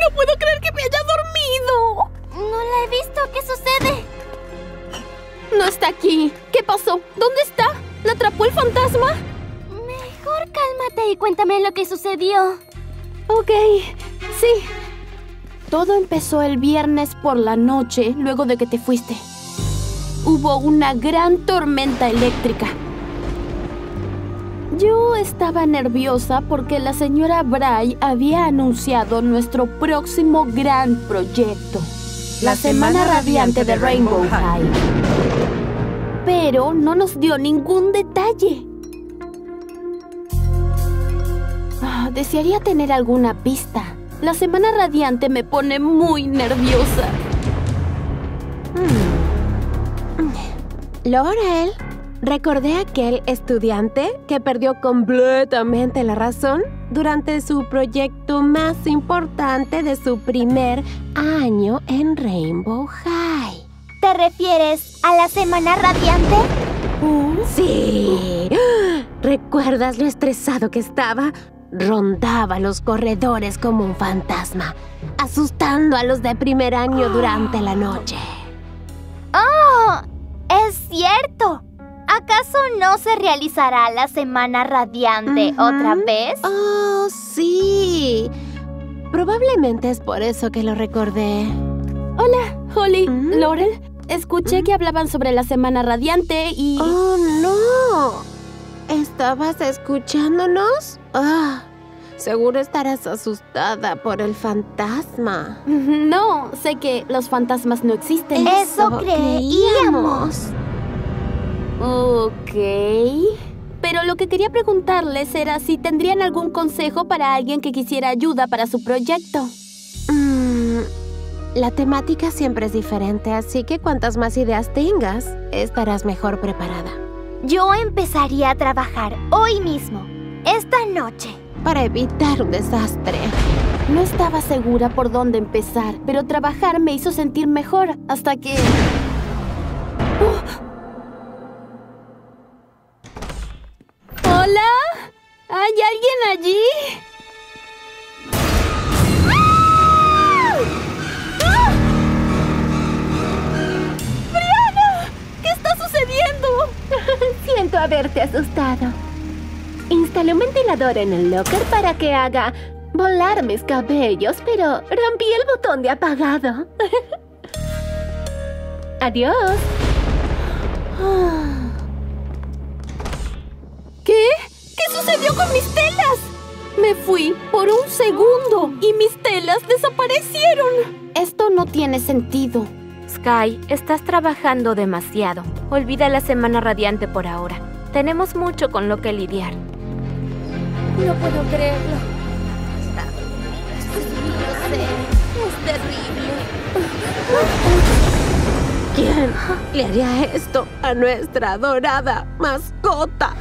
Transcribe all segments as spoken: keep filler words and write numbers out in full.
¡No puedo creer que me haya dormido! No la he visto. ¿Qué sucede? No está aquí. ¿Qué pasó? ¿Dónde está? ¿La atrapó el fantasma? Mejor cálmate y cuéntame lo que sucedió. Ok, sí. Todo empezó el viernes por la noche, luego de que te fuiste. Hubo una gran tormenta eléctrica. Yo estaba nerviosa porque la señora Bray había anunciado nuestro próximo gran proyecto. La Semana Radiante de Rainbow High. Pero no nos dio ningún detalle. Ah, desearía tener alguna pista. La Semana Radiante me pone muy nerviosa. Hmm. Laurel, recordé a aquel estudiante que perdió completamente la razón durante su proyecto más importante de su primer año en Rainbow High. ¿Te refieres a la Semana Radiante? Uh, sí. ¿Recuerdas lo estresado que estaba? Rondaba los corredores como un fantasma, asustando a los de primer año durante la noche. ¡Oh! ¡Es cierto! ¿Acaso no se realizará la Semana Radiante uh-huh. otra vez? ¡Oh, sí! Probablemente es por eso que lo recordé. Hola, Holly, ¿Mm? Laurel. Escuché ¿Mm? que hablaban sobre la Semana Radiante y... ¡Oh, no! ¿Estabas escuchándonos? Ah, seguro estarás asustada por el fantasma. No, sé que los fantasmas no existen. Eso, Eso creíamos. Ok. Pero lo que quería preguntarles era si tendrían algún consejo para alguien que quisiera ayuda para su proyecto. Mm, la temática siempre es diferente, así que cuantas más ideas tengas, estarás mejor preparada. Yo empezaría a trabajar hoy mismo, esta noche. Para evitar un desastre. No estaba segura por dónde empezar, pero trabajar me hizo sentir mejor hasta que... ¡Oh! ¿Hola? ¿Hay alguien allí? ¡Ah! ¡Ah! ¡Brianna! ¿Qué está sucediendo? Siento haberte asustado. Instalé un ventilador en el locker para que haga volar mis cabellos, pero rompí el botón de apagado. Adiós. ¿Qué? ¿Qué sucedió con mis telas? Me fui por un segundo y mis telas desaparecieron. Esto no tiene sentido. Sky, estás trabajando demasiado. Olvida la Semana Radiante por ahora. Tenemos mucho con lo que lidiar. No puedo creerlo. Lo sé. Es terrible. ¿Quién le haría esto a nuestra adorada mascota?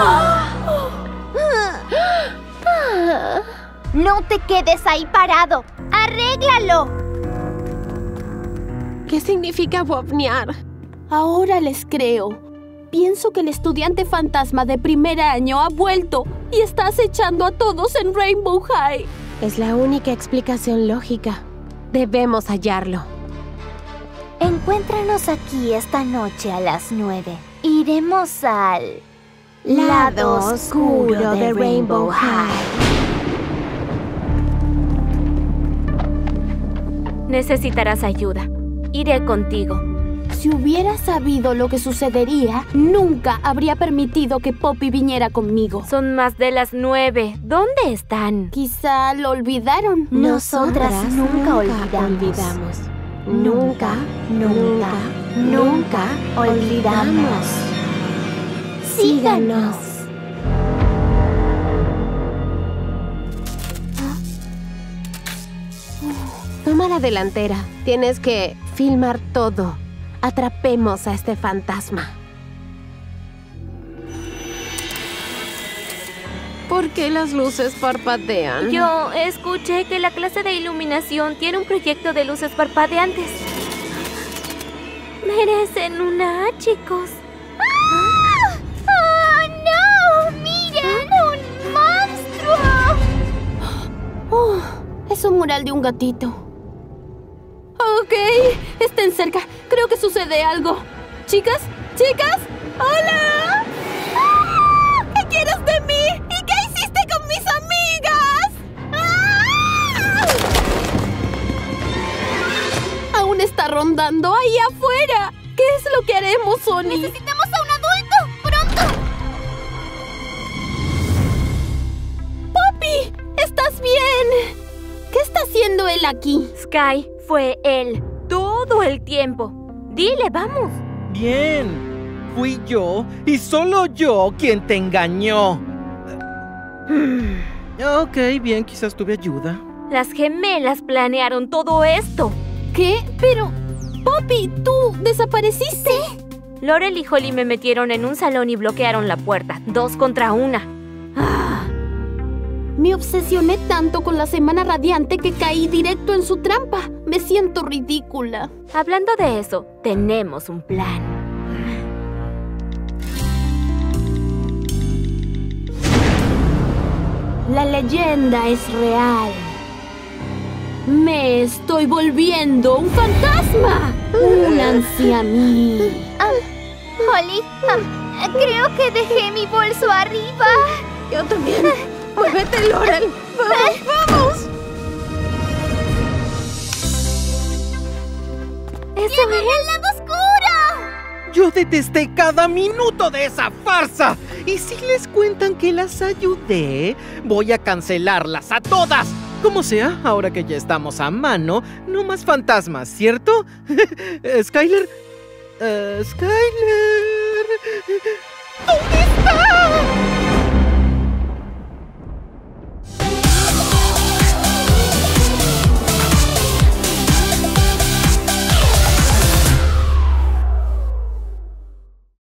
No te quedes ahí parado. ¡Arréglalo! ¿Qué significa bofnear? Ahora les creo. Pienso que el estudiante fantasma de primer año ha vuelto y está acechando a todos en Rainbow High. Es la única explicación lógica. Debemos hallarlo. Encuéntranos aquí esta noche a las nueve. Iremos al... lado oscuro de Rainbow High. Necesitarás ayuda. Iré contigo. Si hubiera sabido lo que sucedería, nunca habría permitido que Poppy viniera conmigo. Son más de las nueve. ¿Dónde están? Quizá lo olvidaron. Nosotras, Nosotras nunca, nunca olvidamos. olvidamos. Nunca, nunca, nunca olvidamos. Síganos. Toma la delantera. Tienes que filmar todo. Atrapemos a este fantasma. ¿Por qué las luces parpadean? Yo escuché que la clase de iluminación tiene un proyecto de luces parpadeantes. Merecen una, chicos. ¡Ah! ¡Oh, no! ¡Miren! ¡Un monstruo! Oh, Es un mural de un gatito. Ok, estén cerca. Creo que sucede algo. Chicas, chicas, ¡hola! ¡Ah! ¿Qué quieres de mí? ¿Y qué hiciste con mis amigas? ¡Ah! Aún está rondando ahí afuera. ¿Qué es lo que haremos, Sony? ¡Necesitamos a un adulto! ¡Pronto! ¡Poppy! ¿Estás bien? ¿Qué está haciendo él aquí? Sky, fue él. Todo el tiempo. Dile, vamos. Bien. Fui yo, y solo yo, quien te engañó. Ok, bien, quizás tuve ayuda. Las gemelas planearon todo esto. ¿Qué? Pero... Poppy, ¿tú desapareciste? Laurel y Holly me metieron en un salón y bloquearon la puerta. Dos contra una. Ah, me obsesioné tanto con la semana radiante que caí directo en su trampa. Me siento ridícula. Hablando de eso, tenemos un plan. La leyenda es real. Me estoy volviendo un fantasma. Únanse a mí. Um, Holly, um, creo que dejé mi bolso arriba. Yo también. ¡Muévete, Laurel! ¡Vamos, vamos! ¡Eso es el lado oscuro! Yo detesté cada minuto de esa farsa. Y si les cuentan que las ayudé, voy a cancelarlas a todas. Como sea, ahora que ya estamos a mano, no más fantasmas, ¿cierto? Skyler... Uh, Skyler...